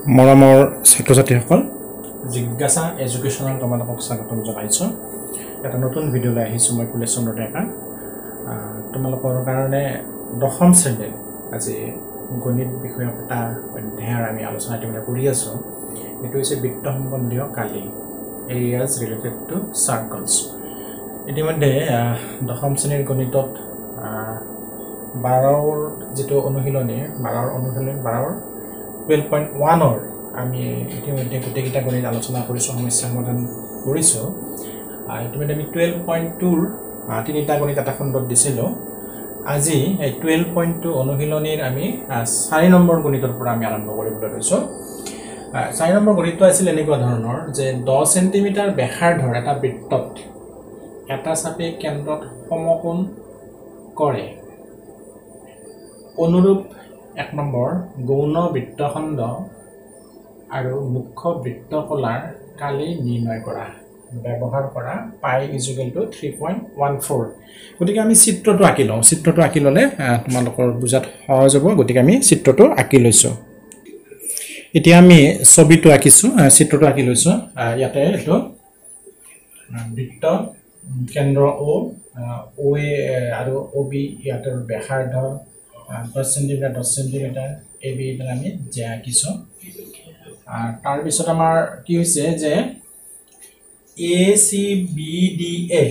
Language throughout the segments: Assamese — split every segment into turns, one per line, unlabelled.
মৰমৰ ছাত্ৰ-ছাত্ৰীসকল জিজ্ঞাসা এডুকেশ্যনেল তোমালোকক স্বাগতম জনাইছো এটা নতুন ভিডিঅ'লৈ আহিছো মই কুলেশচন্দ্ৰ ডেকা তোমালোকৰ কাৰণে দশম শ্ৰেণীৰ আজি গণিত বিষয়ক এটা অধ্যায়ৰ আমি আলোচনা কৰি আছো এটো হৈছে বৃত্ত সম্বন্ধীয় কালি areas related to circles ইতিমধ্যে দশম শ্ৰেণীৰ গণিতত 12ৰ যেটো অনুশীলনী 12.1 ৰ আমি ইতিমধ্যে গোটেইটা গণিত আলোচনা কৰিছো সমস্যা সমাধান কৰিছো ইতিমধ্যে আমি 12.2 ৰ তিনিটা গণিত এটা খণ্ডত দিছিলো আজি এই 12.2 অনুশীলনীৰ আমি 4 নম্বৰ গণিতৰ পৰা আমি আৰম্ভ কৰিবলৈ লৈছো 4 নম্বৰ গণিতটো আছিল এনেকুৱা ধৰণৰ যে 10 সেন্টিমিটাৰ ব্যাসাৰ্ধৰ এটা বৃত্তত এটা চাপে কেন্দ্ৰত সমকোণ কৰে অনুৰূপ 1 নম্বৰ গৌণ বৃত্তখণ্ড আৰু মুখ্য বৃত্তকলাৰ কালি নিৰ্ণয় কৰা ব্যৱহাৰ কৰা পাই ইকুৱেল টু 3.14 গতিকে আমি চিত্ৰটো আঁকি লওঁ চিত্ৰটো আঁকি ললে তোমালোকৰ বুজাত সহজ হ'ব গতিকে আমি চিত্ৰটো আঁকি লৈছো এতিয়া আমি ছবিটো আঁকিছো চিত্ৰটো আঁকি লৈছো ইয়াতে এটো বৃত্ত কেন্দ্ৰ O A আৰু OB ইয়াতৰ ব্যাসাৰ্ধ 10 সেন্টিমিটাৰ 10 সেন্টিমিটাৰ AB এটা আমি যে আঁকিছো তাৰ পিছত আমাৰ কি হৈছে যে ACBDA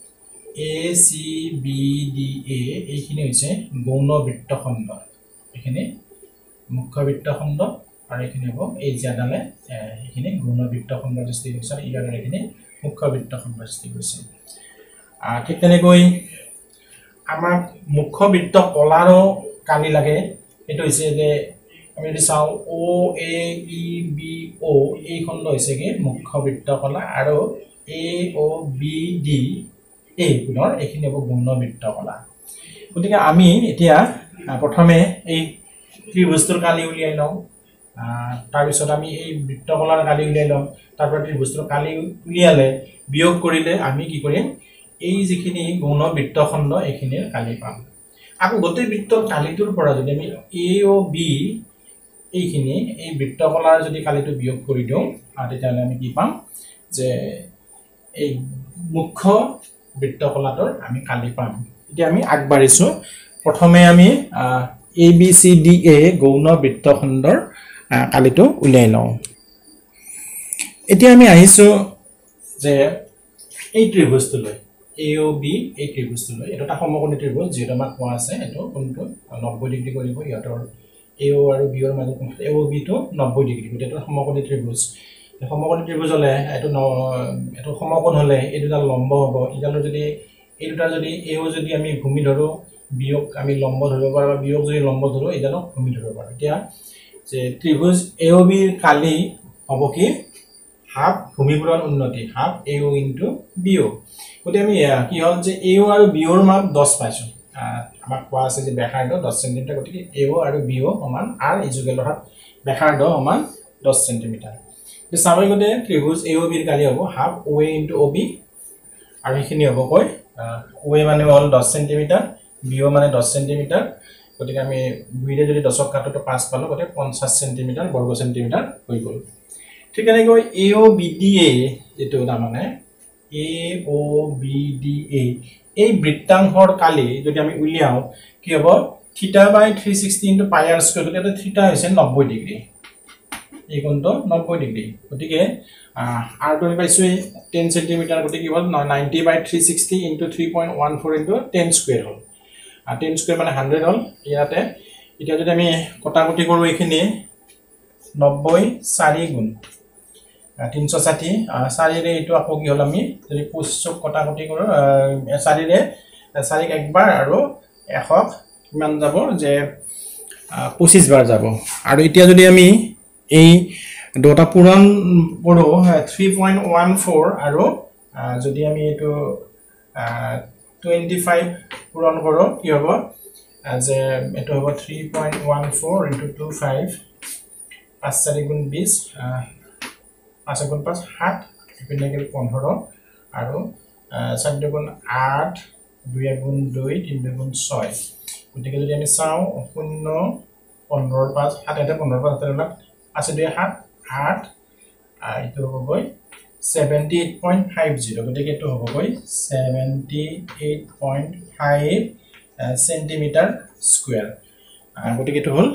এইখিনি হৈছে গৌণ বৃত্তখণ্ড এখানে মুখ্য বৃত্তখণ্ড আৰু এখানে হ'ব এই জাডালে এখানে গৌণ বৃত্তখণ্ড সৃষ্টি কৰিছে ইয়াৰ এখানে মুখ্য বৃত্তখণ্ড সৃষ্টি কৰিছে ঠিক তেনেকৈ আমাৰ মুখ্য বৃত্ত কলাৰো কালি লাগে এটো হৈছে যে আমি যদি চাও OAEBO এই খণ্ড হৈছে কি মুখ্য বৃত্ত কলা আৰু AOBD এই গুণৰ এখিনি হ'ব গৌণ বৃত্ত কলা গতিকে আমি এতিয়া প্ৰথমে এই ত্ৰিভুজটোৰ কালি উলিয়াই লওঁ তাৰ পিছত আমি এই বৃত্ত কলাৰ কালি উলিয়াই লওঁ তাৰ পৰা ত্ৰিভুজটোৰ কালি উলিয়ালে বিয়োগ কৰিলে আমি কি কৰিম এই যিখিনি গৌণ বৃত্তখণ্ড এখিনিৰ কালি পাম আকৌ গোটেই বৃত্তৰ কালিটোৰ পৰা যদি আমি AOB এইখিনি এই বৃত্তকলাৰ যদি কালিটো বিয়োগ কৰি দিওঁ তেতিয়াহলে আমি কি পাম যে এই মুখ্য বৃত্তকলাটোৰ আমি কালি পাম এতিয়া আমি আগবাঢ়িছো প্ৰথমে আমি ABCDA গৌণ বৃত্তখণ্ডৰ কালিটো উলিয়াই লওঁ এতিয়া আমি আহিছো যে এই ত্ৰিভুজটোলৈ AOB এই ত্ৰিভুজটোলৈ এটা সমকোণী ত্ৰিভুজ যেটা আমাক কোৱা আছে এটো কোনটো 90 ডিগ্ৰী কৰিব ইয়াতৰ AO আৰু B ৰ মাজত AOB টো 90 ডিগ্ৰী গতিকে এটা সমকোণী ত্ৰিভুজ সমকোণী ত্ৰিভুজ হলে এটো সমকোণ হলে এই দুটা লম্ব হ'ব ইডালৰ যদি এই দুটা যদি AO যদি আমি ভূমি ধৰো বিয়োগ আমি লম্ব ধৰিব পাৰো বা বিয়োগ যদি লম্ব ধৰো ইডালক ভূমি ধৰিব পাৰো এতিয়া যে ত্ৰিভুজ AOB ৰ কালি হ'ব কি হাফ ভূমিপুৰণ উন্নতি হাফ AO ইনটু BO গতিকে আমি কি হ'ল যে AO আৰু BO ৰ মান 10 পাইছো আমাক কোৱা আছে যে ব্যাসাৰ্ধ 10 সেন্টিমিটাৰ গতিকে AO আৰু BO সমান r ইকুৱেল টু ব্যাসাৰ্ধ সমান 10 সেন্টিমিটাৰ এই স্বাভাৱিকতে ত্ৰিভুজ AOB ৰ কালি হ'ব হাফ OA ইনটু OB আৰু এখিনি হ'ব কয় OA মানে হ'ল 10 সেন্টিমিটাৰ BO মানে 10 সেন্টিমিটাৰ গতিকে আমি দুইৰে যদি 10ক কাটো তো 5 পালো গতিকে 50 সেন্টিমিটাৰ বৰ্গ সেন্টিমিটাৰ হৈ গ'ল ঠিক এনেকৈ AOBDA যেটো না মানে AOBDA এই বৃত্তাংশৰ কালি যদি আমি উলিয়াও কি হ'ব θ/360 * πr² গতিকে θ হৈছে 90 ডিগ্ৰী এই কোণটো 90 ডিগ্ৰী গতিকে r টো পাইছো 10 সেন্টিমিটাৰ গতিকে কি হ'ল 90/360 * 3.14 * 10 স্কয়াৰ হ'ল 10 স্কয়াৰ মানে 100 হ'ল ইয়াতে এতিয়া যদি আমি কটাকটি কৰো এখিনি 90 4 গুণ 360 4 ৰে এটো আকৌ কি হ'ল আমি যদি 25 কটাকটি কৰো 4 ৰে 4 একবাৰ আৰু 100 কিমান যাব যে 25 বাৰ যাব আৰু এতিয়া যদি আমি এই দুটা পূৰণ কৰো 3.14 আৰু যদি আমি এটো 25 পূৰণ কৰো কি হ'ব যে এটো হ'ব 3.14 * 25 5 4 গুণ 20 5 গুণ 5 7 ইপিনে 15 আৰু 4 গুণ 8 2 গুণ 2 3 গুণ 6 গতিকে যদি আমি চাও 0 15 5 7 15 5 আছে 2 7 8 এইটো হ'বগৈ 78.50 গতিকে এইটো হ'বগৈ 78.5 সেন্টিমিটাৰ স্কয়াৰ গতিকে এইটো হ'ল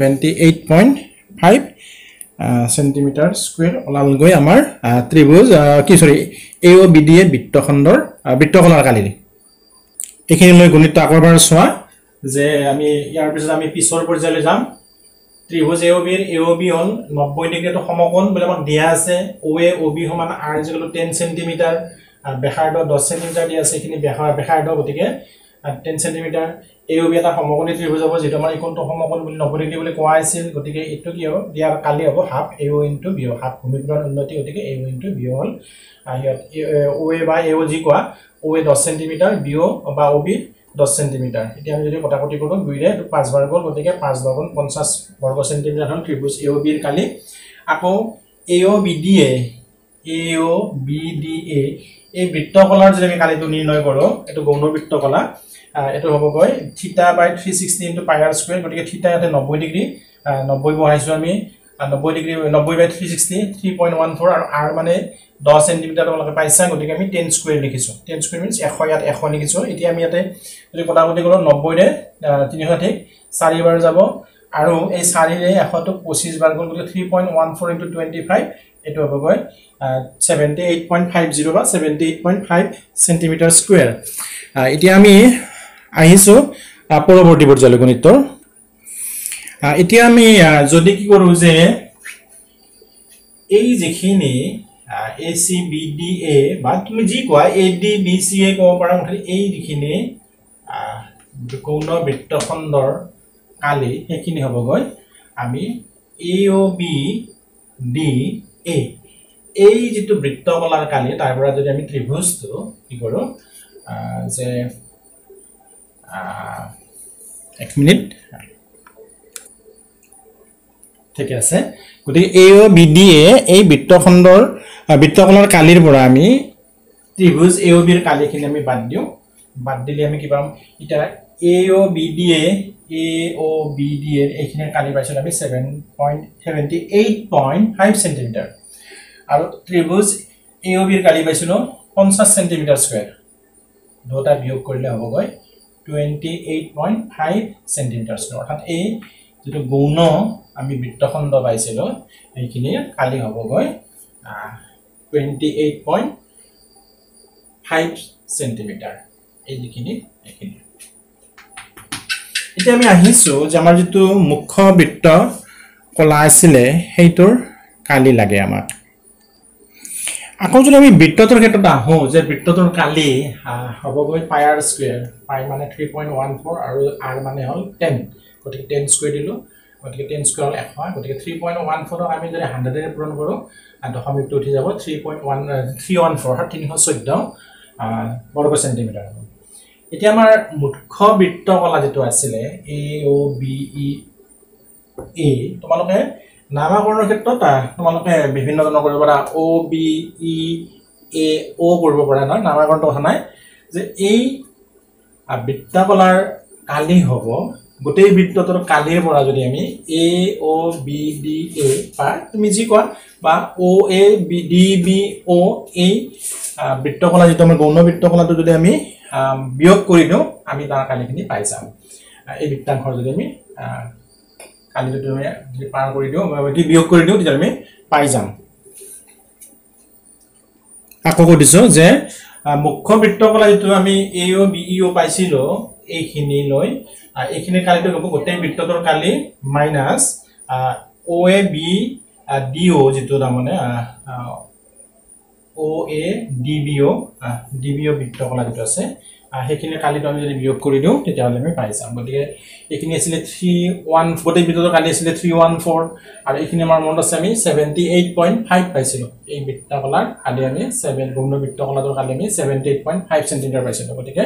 78.5 সেন্টিমিটাৰ স্কয়াৰ ওলালগৈ আমাৰ ত্ৰিভুজ কি সৰি AOBD এ বৃত্তখণ্ডৰ বৃত্তকলাৰ কালি এইখিনি লৈ গণিত আকৰবাৰ চোৱা যে আমি ইয়াৰ পিছত আমি পিছৰ পৰ্যায়লৈ যাম ত্ৰিভুজ AOB এর AOB হল 90 ডিগ্রি তো সমকোণ বলে আমাক দিয়া আছে OA OB সমান r যেগুলো 10 সেমি ব্যাসাৰ্ধ 10 সেমি দিয়া আছে এখিনি ব্যাসাৰ্ধ গতিকে 10 সেমি AOB এটা সমকোণী ত্ৰিভুজ হ'ব যেটো আমাৰ ইকোণটো সমকোণ বুলি 90 ডিগ্রি বুলি কোৱা আছিল গতিকে এটো কি হ'ব দিয়াৰ কালি হ'ব হাফ AO * BO হাফ ভূমিকোণৰ উন্নতি গতিকে AO * BO হল ইয়াত OA বা AO যি কোৱা OA 10 সেমি BO বা OB 10 সেন্টিমিটার এতিয়া আমি যদি কটাকটি কৰো 2 ৰে 5 বার গল গতিকে 5 * 50 বর্গ সেন্টিমিটার হল ত্রিভুজ AOB এর কালি আকৌ AOBDA এই বৃত্তকলাৰ যদি আমি কালিটো নিৰ্ণয় কৰো এটো গৌণ বৃত্তকলা এটো হ'ব গৈ θ/360 * πr² গতিকে θ ইয়াতে 90 ডিগ্রি 90 বহাইছো আমি 90 ডিগ্রি 90/360 3.14 আৰু r মানে 10 সেন্টিমিটার তোমালোকে পাইছা গতিকে আমি 10 স্কয়ার লিখিছো 10 স্কয়ার মিন্স 100 ইয়াত 100 লিখিছো এতিয়া আমি ইয়াতে যদি কটাকটি কৰো 90 ৰে 300 ঠিক 4 বাৰ যাব আৰু এই 4 ৰে 100 টো 25 বাৰ গল গতিকে 3.14 * 25 এটো হ'ব গৈ 78.50 বা 78.5 সেন্টিমিটার স্কয়ার এতিয়া আমি আহিছো পৰৱৰ্তী পৰ্যায়লৈ গণিতৰ এতিয়া আমি যদি কি কৰো যে এই যিখিনি ACBDA বা তুমি যি কোৱা ADBCA কব পাৰা মুঠতে এই যিখিনি গৌণ বৃত্তখণ্ডৰ কালি সেইখিনি হ'ব গৈ আমি AOBDA এই যেটো বৃত্তকলাৰ কালি তাৰ পৰা যদি আমি ত্ৰিভুজটো কি কৰো যে 1 মিনিট ঠিক আছে গতিকে AOBDA এই বৃত্তখণ্ডৰ বৃত্তকলাৰ কালিৰ পৰা আমি ত্ৰিভুজ AOB এর কালিখিনি আমি বাদ দিও বাদ দিলে আমি কি পাম এটা AOBDA এর এইখিনিৰ কালি পাইছো আমি 78.5 সেন্টিমিটার আৰু ত্ৰিভুজ AOB এর কালি পাইছো 50 সেন্টিমিটার স্কয়ার দুটা বিয়োগ কৰিলে হ'ব গৈ 28.5 সেন্টিমিটার স্কয়ার অৰ্থাৎ এই যেটো গৌণ আমি বৃত্তখণ্ড পাইছিলো এইখিনি কালি হ'ব গৈ 28.5 সেন্টিমিটার এই যিখিনি এইখিনি এতিয়া আমি আহিছো যে আমাৰ যেটো মুখ্য বৃত্ত কলা আছিল হেইটোৰ কালি লাগে আমাক আকৌ যদি আমি বৃত্তটোৰ ক্ষেত্ৰত আহো যে বৃত্তটোৰ কালি হ'ব গৈ πr² π মানে 3.14 আৰু r মানে হল 10 গতিকে 10 স্কয়াৰ দিলো গতিকে 10 স্কয়াৰ হল 100 গতিকে 3.14 আমি যদি 100 ৰে পূৰণ কৰো দশমিকটো উঠি যাব 3.14 বৰ্গ সেন্টিমিটাৰ এতিয়া আমাৰ মুখ্য বৃত্তকলা যেটো আছিল AOBEA তোমালোকে নামকৰণৰ ক্ষেত্ৰত তোমালোকে বিভিন্ন ধৰণৰ কৰিব পাৰা OBEAO কৰিব পাৰা না নামকৰণটো কথা নাই যে এই বৃত্তকলাৰ কালি হ'ব গোটেই বৃত্তটোৰ কালিৰ পৰা যদি আমি AOBDA বা তুমি যি কোৱা বা OABDBO এই বৃত্তকলা যেটো আমাৰ গৌণ বৃত্তকলাটো যদি আমি বিয়োগ কৰি দিও আমি তাৰ কালিখিনি পাই যাম এই বৃত্তাংশৰ যদি আমি কালি যদি আমি পাৰ কৰি দিও যদি বিয়োগ কৰি দিও তেতিয়া আমি পাই যাম আকৌ কৈছো যে মুখ্য বৃত্তকলা যেটো আমি AOBEO পাইছিলো এইখিনি লৈ এইখিনি কালিটো হ'ব গোটেই বৃত্তটোৰ কালি মাইনাস OABDO যেটো মানে DBO বৃত্তকলা যেটো আছে সেইখিনি কালিটো আমি যদি বিয়োগ কৰি দিও তেতিয়া হলে আমি পাই যাম গতিকে এইখিনি আছিল 31 গোটেই বৃত্তটোৰ কালি আছিল 314 আৰু এইখিনি আমাৰ মনত আছে আমি 78.5 পাইছিলো এই বৃত্তকলাৰ কালি আমি 7 গৌণ বৃত্তকলাটোৰ কালি আমি 78.5 সেন্টিমিটাৰ পাইছিলো গতিকে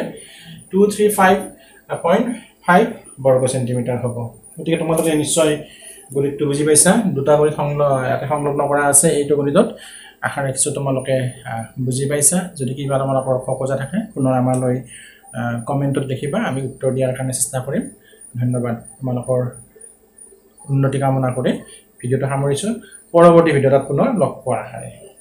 235.5 বৰ্গ সেন্টিমিটাৰ হ'ব গতিকে তোমালোকে নিশ্চয় গণিতটো বুজি পাইছা দুটা গণিত সংলগ্ন কৰা আছে এইটো গণিতত আশা ৰাখিছো তোমালোকে বুজি পাইছা যদি কিবা তোমালোকৰ ফকজা থাকে পুনৰ আমালৈ কমেন্টত লিখিবা আমি উত্তৰ দিয়াৰ কাৰণে চেষ্টা কৰিম ধন্যবাদ তোমালোকৰ উন্নতি কামনা কৰি ভিডিঅ'টো সামৰিছোঁ পৰৱৰ্তী ভিডিঅ'ত পুনৰ লগ পোৱাৰ আশাৰে